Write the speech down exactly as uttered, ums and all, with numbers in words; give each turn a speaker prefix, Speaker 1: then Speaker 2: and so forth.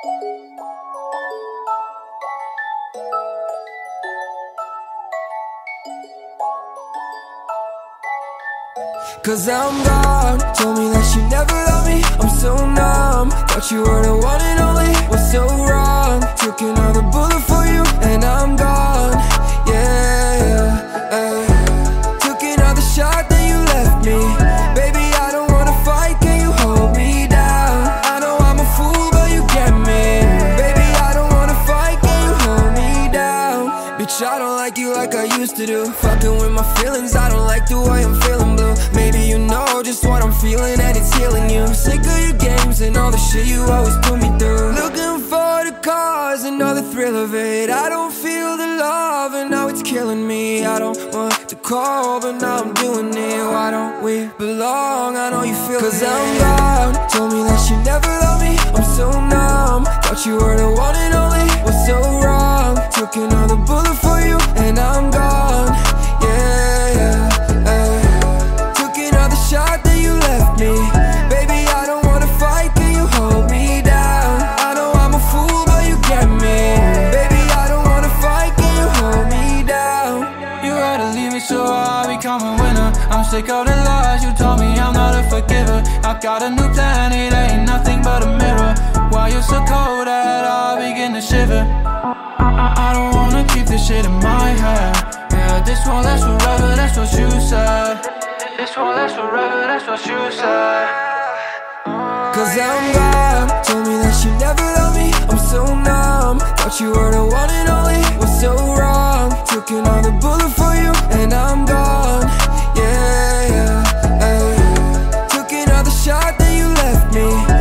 Speaker 1: Cause I'm gone, told me that you never loved me. I'm so numb, thought you were the one and only. What's so wrong? Took another bullet for you and I'm gone. Yeah, yeah, yeah. Took another shot, then you left me. Baby, I don't wanna fight, can you hold me down? I know I'm a fool, but you get me. Baby, I don't wanna fight, can you hold me down? Bitch, I don't like you like I used to do. Fucking with my feelings, I don't like the way I'm feeling blue. Maybe you know just what I'm feeling and it's healing you. Sick of your games and all the shit you always put me through. Looking for the cause and all the thrill of it. I don't feel the love and now it's killing me. I don't want to call but now I'm doing it. Why don't we belong? I know you feel Cause it. I'm gone, told me that you never loved me. I'm so numb, thought you were the one and only. What's so wrong? Took another bullet for you and I'm gone. Yeah, yeah, yeah. Shot that you left me. Baby, I don't wanna fight, can you hold me down? I know I'm a fool, but you get me. Baby, I don't wanna fight, can you hold me down?
Speaker 2: You had to leave me so I become a winner. I'm sick of the lies, you told me I'm not a forgiver. I got a new plan, it ain't nothing but a mirror. Why you're so cold that I begin to shiver. I, I don't wanna keep this shit in my head. Yeah, this won't last forever, that's what you said. This won't last forever, that's what you said.
Speaker 1: Cause I'm gone, told me that you never loved me. I'm so numb, thought you were the one and only. What's so wrong? Took another bullet for you and I'm gone. Yeah, yeah, yeah. Took another shot, then you left me.